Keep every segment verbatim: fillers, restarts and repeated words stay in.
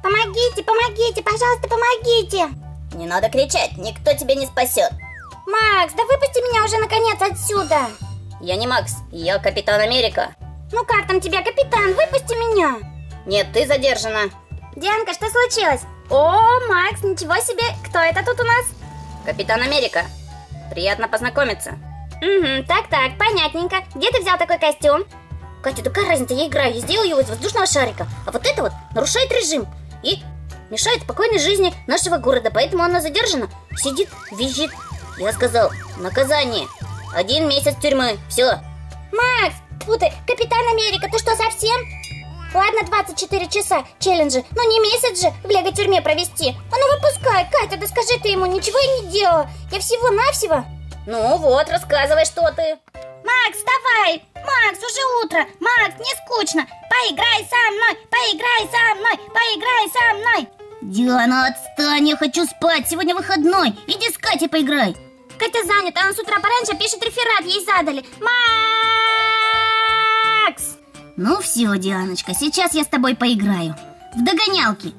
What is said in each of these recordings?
Помогите, помогите, пожалуйста, помогите. Не надо кричать, никто тебя не спасет. Макс, да выпусти меня уже наконец отсюда. Я не Макс, я Капитан Америка. Ну как там тебя, капитан, выпусти меня. Нет, ты задержана. Дианка, что случилось? О, Макс, ничего себе, кто это тут у нас? Капитан Америка. Приятно познакомиться. Угу, так-так, понятненько. Где ты взял такой костюм? Катя, такая разница, я играю, я сделал его из воздушного шарика. А вот это вот нарушает режим и мешает спокойной жизни нашего города. Поэтому она задержана, сидит, визжит. Я сказал, наказание. Один месяц тюрьмы, все. Макс, фу ты, Капитан Америка, ты что, совсем? Ладно, двадцать четыре часа челленджи, но не месяц же в лего-тюрьме провести. А ну выпускай, Катя, да скажи ты ему, ничего я не делала. Я всего-навсего. Ну вот, рассказывай, что ты. Макс, вставай! Макс, уже утро! Макс, не скучно! Поиграй со мной! Поиграй со мной! Поиграй со мной! Диана, отстань, я хочу спать, сегодня выходной. Иди с Катей поиграй. Катя занята, она с утра пораньше пишет реферат, ей задали. Макс! Ну все, Дианочка, сейчас я с тобой поиграю. В догонялки.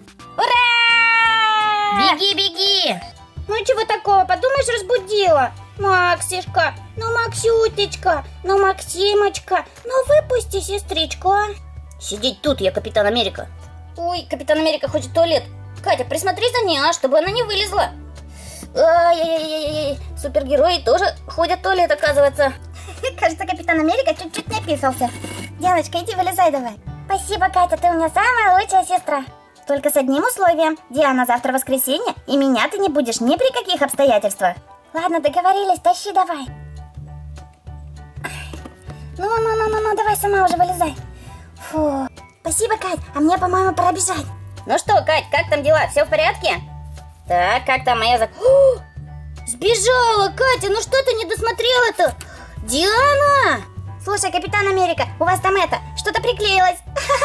Ура! Беги, беги! Ну чего такого, подумаешь, разбудила. Максишка, ну Максютечка, ну Максимочка, ну выпусти сестричку, а? Сидеть тут, я Капитан Америка. Ой, Капитан Америка хочет в туалет. Катя, присмотри за ней, а, чтобы она не вылезла. Ай-яй-яй-яй, супергерои тоже ходят в туалет, оказывается. Кажется, Капитан Америка чуть-чуть не описался. Дианочка, иди вылезай давай. Спасибо, Катя, ты у меня самая лучшая сестра. Только с одним условием. Диана, завтра воскресенье, и меня ты не будешь ни при каких обстоятельствах. Ладно, договорились, тащи давай. Ну-ну-ну-ну, давай сама уже вылезай. Фу, спасибо, Кать, а мне, по-моему, пора бежать. Ну что, Кать, как там дела? Все в порядке? Так, как там моя зак... О, сбежала, Катя, ну что ты не досмотрела-то? Диана! Слушай, Капитан Америка, у вас там это, что-то приклеилось.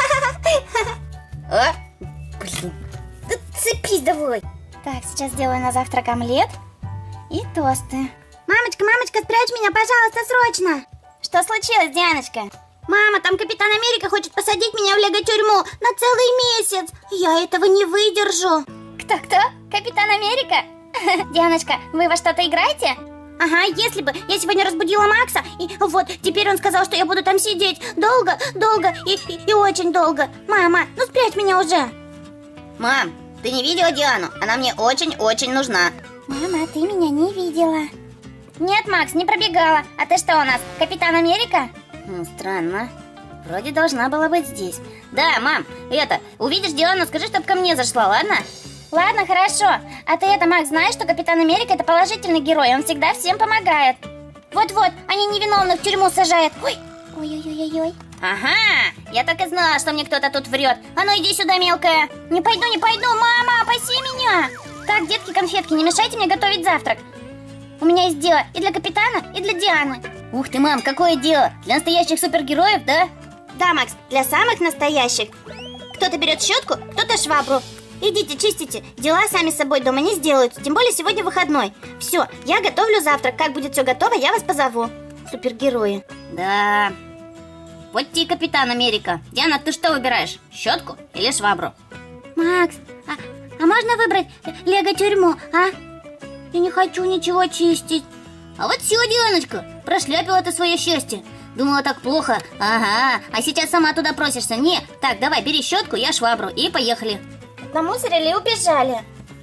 А? Блин, да цепись давай. Так, сейчас сделаю на завтрак омлет и тосты. Мамочка, мамочка, спрячь меня, пожалуйста, срочно. Что случилось, Дианочка? Мама, там Капитан Америка хочет посадить меня в лего-тюрьму на целый месяц. Я этого не выдержу. Кто-кто? Капитан Америка? Дианочка, вы во что-то играете? Ага, если бы. Я сегодня разбудила Макса, и вот теперь он сказал, что я буду там сидеть долго, долго и, и, и очень долго. Мама, ну спрячь меня уже. Мам, ты не видела Диану? Она мне очень-очень нужна. Мама, ты меня не видела. Нет, Макс, не пробегала. А ты что у нас, Капитан Америка? Ну, странно. Вроде должна была быть здесь. Да, мам, это, увидишь Диану, скажи, чтоб ко мне зашла, ладно? Ладно, хорошо. А ты это, Макс, знаешь, что Капитан Америка это положительный герой, он всегда всем помогает. Вот-вот, они невиновных в тюрьму сажают. Ой, ой-ой-ой-ой. Ага, я так и знала, что мне кто-то тут врет. А ну иди сюда, мелкая. Не пойду, не пойду, мама, опаси меня. Так, детки, конфетки, не мешайте мне готовить завтрак. У меня есть дело и для Капитана, и для Дианы. Ух ты, мам, какое дело? Для настоящих супергероев, да? Да, Макс, для самых настоящих. Кто-то берет щетку, кто-то швабру. Идите, чистите, дела сами с собой дома не сделаются, тем более сегодня выходной. Все, я готовлю завтрак, как будет все готово, я вас позову. Супергерои. Да. Вот тебе Капитан Америка. Диана, ты что выбираешь, щетку или швабру? Макс, а, а можно выбрать лего-тюрьму, а? Я не хочу ничего чистить. А вот все, Дианочка, прошляпила ты свое счастье. Думала, так плохо. Ага, а сейчас сама туда просишься. Не, так, давай, бери щетку, я швабру, и поехали. Намусорили и убежали.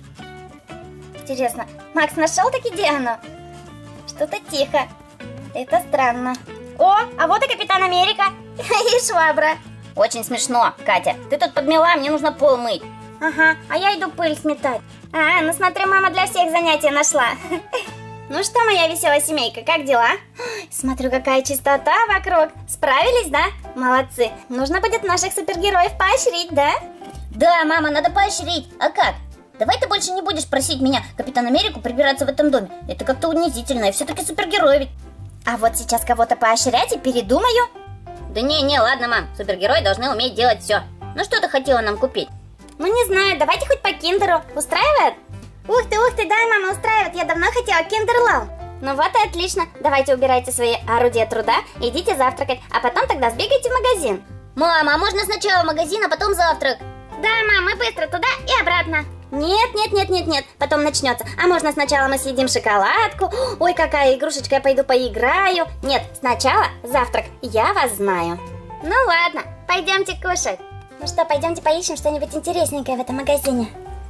Интересно, Макс нашел таки Диану? Что-то тихо. Это странно. О, а вот и Капитан Америка. И швабра. Очень смешно, Катя. Ты тут подмела, мне нужно пол мыть. Ага, а я иду пыль сметать. А, ну смотри, мама для всех занятия нашла. Ну что, моя веселая семейка, как дела? Смотрю, какая чистота вокруг. Справились, да? Молодцы. Нужно будет наших супергероев поощрить, да? Да, мама, надо поощрить. А как? Давай ты больше не будешь просить меня, Капитан Америку, прибираться в этом доме. Это как-то унизительно, я все-таки супергерой ведь. А вот сейчас кого-то поощрять и передумаю. Да не-не, ладно, мам, супергерои должны уметь делать все. Ну что ты хотела нам купить? Ну не знаю, давайте хоть по киндеру. Устраивает? Ух ты, ух ты, да, мама, устраивает. Я давно хотела киндер лав. Ну вот и отлично. Давайте убирайте свои орудия труда, идите завтракать, а потом тогда сбегайте в магазин. Мама, а можно сначала в магазин, а потом завтрак? Да, мам, мы быстро туда и обратно. Нет, нет, нет, нет, нет, потом начнется. А можно сначала мы съедим шоколадку? Ой, какая игрушечка, я пойду поиграю. Нет, сначала завтрак, я вас знаю. Ну ладно, пойдемте кушать. Ну что, пойдемте поищем что-нибудь интересненькое в этом магазине.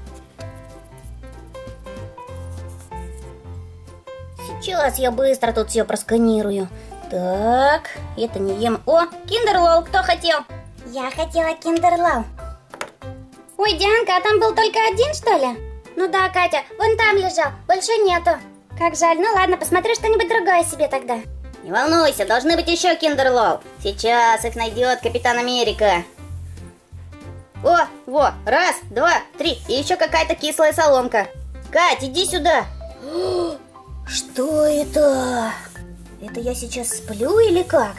Сейчас я быстро тут все просканирую. Так, это не ем. О, киндер-лол, кто хотел? Я хотела киндер-лол. Ой, Дианка, а там был только один, что ли? Ну да, Катя, вон там лежал, больше нету. Как жаль, ну ладно, посмотрю что-нибудь другое себе тогда. Не волнуйся, должны быть еще киндер-лол. Сейчас их найдет Капитан Америка. О, во, раз, два, три, и еще какая-то кислая соломка. Кать, иди сюда. Что это? Это я сейчас сплю или как?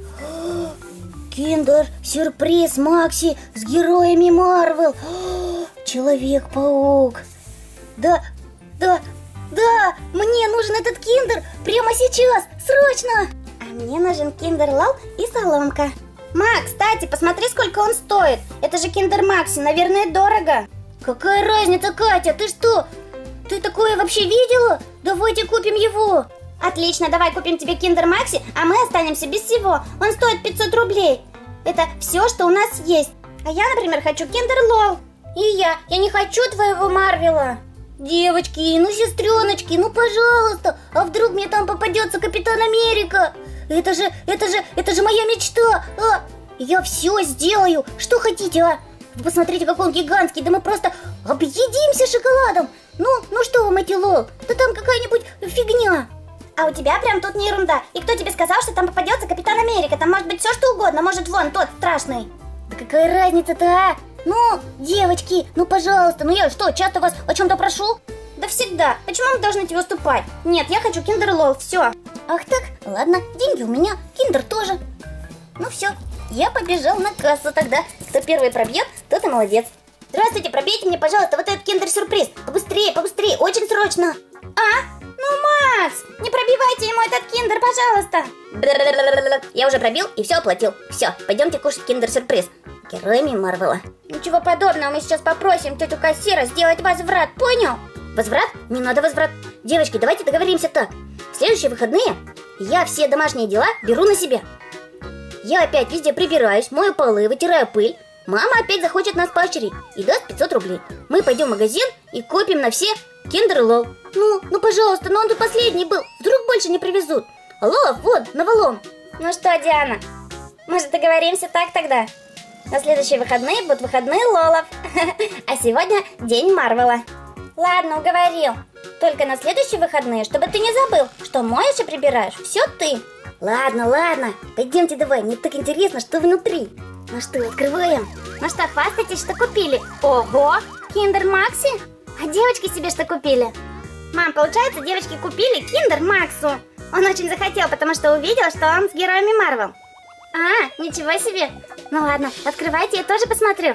Киндер-сюрприз Макси с героями Марвел. Человек-паук. Да, да, да, мне нужен этот киндер прямо сейчас, срочно. А мне нужен киндер-лол и соломка. Ма, кстати, посмотри, сколько он стоит. Это же киндер Макси, наверное, дорого. Какая разница, Катя, ты что? Ты такое вообще видела? Давайте купим его. Отлично, давай купим тебе киндер Макси, а мы останемся без всего. Он стоит пятьсот рублей. Это все, что у нас есть. А я, например, хочу киндер-лол. И я, я не хочу твоего Марвела. Девочки, ну сестреночки, ну пожалуйста. А вдруг мне там попадется Капитан Америка? Это же, это же, это же моя мечта. А, я все сделаю. Что хотите, а? Вы посмотрите, какой он гигантский. Да мы просто объедимся шоколадом. Ну, ну что вам эти лол? Да там какая-нибудь фигня. А у тебя прям тут не ерунда. И кто тебе сказал, что там попадется Капитан Америка? Там может быть все, что угодно. Может, вон тот страшный. Да какая разница-то, а? Ну, девочки, ну пожалуйста. Ну я что, часто вас о чем-то прошу? Да всегда. Почему мы должны тебе уступать? Нет, я хочу киндер-лол, все. Ах так, ладно, деньги у меня, киндер тоже. Ну все, я побежал на кассу тогда. Кто первый пробьет, тот и молодец. Здравствуйте, пробейте мне, пожалуйста, вот этот киндер-сюрприз. Побыстрее, побыстрее, очень срочно. А? Ну, Макс, не пробивайте ему этот киндер, пожалуйста. Я уже пробил и все оплатил. Все, пойдемте кушать киндер-сюрприз. Героями Марвела. Ничего подобного, мы сейчас попросим тетю кассира сделать возврат, понял? Возврат? Не надо возврат. Девочки, давайте договоримся так. В следующие выходные я все домашние дела беру на себя. Я опять везде прибираюсь, мою полы, вытираю пыль. Мама опять захочет нас поощрить и даст пятьсот рублей. Мы пойдем в магазин и купим на все киндер-лол. Ну, ну пожалуйста, но он тут последний был. Вдруг больше не привезут. Алло, вот, навалом. Ну что, Диана, может договоримся так тогда? На следующие выходные будут выходные лолов. А сегодня день Марвела. Ладно, уговорил. Только на следующие выходные, чтобы ты не забыл, что моешь и прибираешь все ты. Ладно, ладно, пойдемте давай, мне так интересно, что внутри. Ну что, открываем? Ну что, хвастайтесь, что купили? Ого, киндер Макси? А девочки себе что купили? Мам, получается, девочки купили киндер Максу. Он очень захотел, потому что увидел, что он с героями Марвел. А, ничего себе. Ну ладно, открывайте, я тоже посмотрю.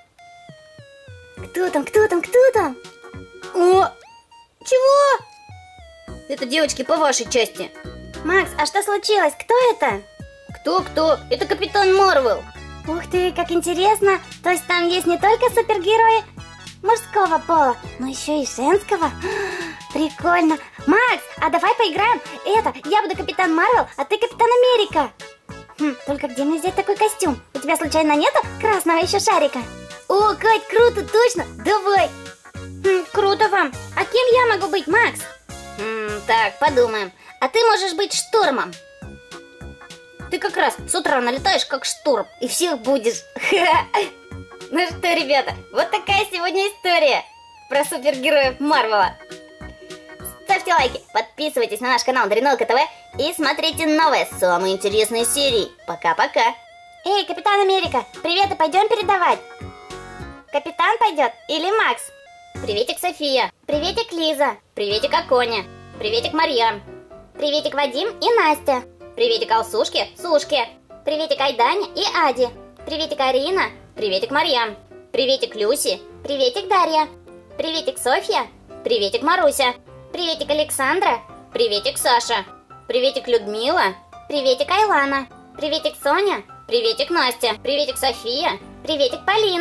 Кто там, кто там, кто там? О, чего? Это девочки по вашей части. Макс, а что случилось? Кто это? Кто-кто? Это Капитан Марвел. Ух ты, как интересно. То есть там есть не только супергерои мужского пола, но еще и женского. Прикольно. Макс, а давай поиграем. Это, я буду Капитан Марвел, а ты Капитан Америка. Хм, только где мне взять такой костюм? У тебя случайно нету красного еще шарика? О, Кать, круто, точно. Давай. Хм, круто вам. А кем я могу быть, Макс? М, так, подумаем. А ты можешь быть Штормом. Ты как раз с утра налетаешь как шторм и всех будешь. Ну что, ребята, вот такая сегодня история про супергероев Марвела. Ставьте лайки, подписывайтесь на наш канал Даринелка ТВ и смотрите новые, самые интересные серии. Пока-пока. Эй, Капитан Америка, привет, и пойдем передавать. Капитан пойдет или Макс? Приветик, София. Приветик, Лиза. Приветик, Аконя. Приветик, Марьям. Приветик, Вадим и Настя. Приветик, Алсушке, Сушке. Приветик, Айдане и Аде. Приветик, Арина. Приветик, Марьям. Приветик, Люси. Приветик, Дарья. Приветик, Софья. Приветик, Маруся. Приветик, Александра. Приветик, Саша. Приветик, Людмила. Приветик, Айлана. Приветик, Соня. Приветик, Настя. Приветик, София. Приветик, Полина.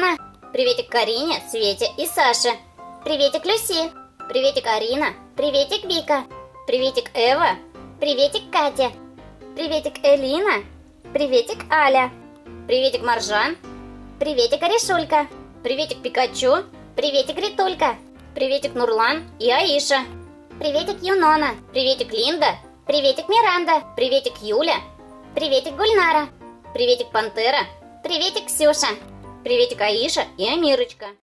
Приветик Карине, Свете и Саше. Приветик, Люси. Приветик Арина. Приветик, Вика. Приветик Эва. Приветик, Катя. Приветик Элина. Приветик, Аля. Приветик Маржан. Приветик, Аришулька. Приветик Пикачу. Приветик, Ритулька. Приветик Нурлан и Аиша. Приветик, Юнона. Приветик Линда. Приветик, Миранда. Приветик Юля. Приветик, Гульнара. Приветик Пантера. Приветик, Ксюша. Приветик Аиша и Амирочка.